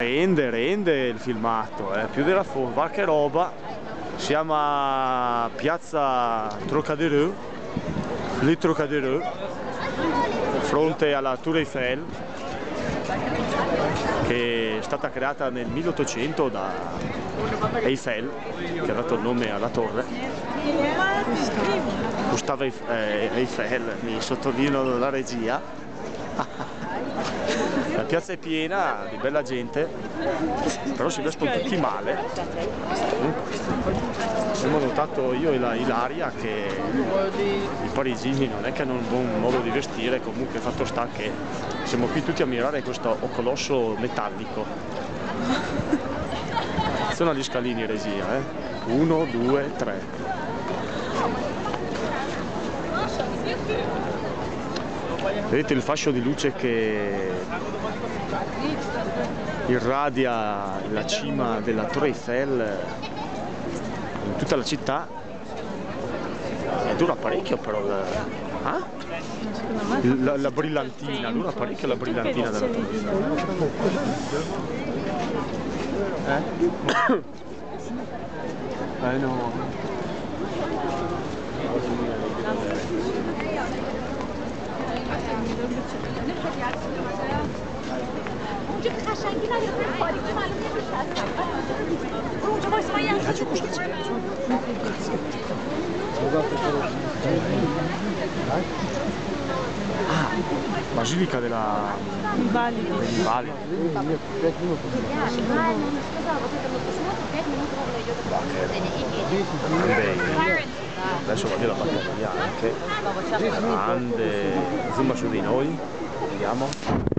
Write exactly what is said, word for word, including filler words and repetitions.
Rende, rende il filmato, eh, più della forma, che roba. Siamo a Piazza Trocadero, lì Trocadero, fronte alla Tour Eiffel, che è stata creata nel milleottocento da Eiffel, che ha dato il nome alla torre. Gustave Eiffel, mi sottolineo la regia. La piazza è piena di bella gente, però si vestono tutti male. Abbiamo notato io e la Ilaria che i parigini non è che hanno un buon modo di vestire, comunque fatto sta che siamo qui tutti a mirare questo colosso metallico. Sono agli scalini regia, eh? Uno, due, tre. Vedete il fascio di luce che irradia la cima della Torre Eiffel in tutta la città, e dura parecchio però la, ah? la, la brillantina, dura parecchio la brillantina della Torre Eiffel. Eh? Eh no. اونجا قشنگی نداره تاریکی معلوم نمیشه اصلا برو اونجا وایس ما یه Ah, Basilica della Invalidi. Invalidi. Adesso va via la batteria anche. Grande, zoom su di noi, vediamo.